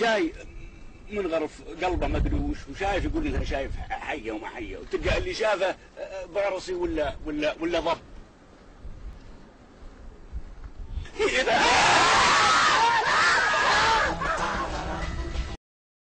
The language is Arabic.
جاي منغرف قلبه مدري وشايف يقول لها شايف حيه وما حيه، وتلقى اللي شافه برصي ولا ضب.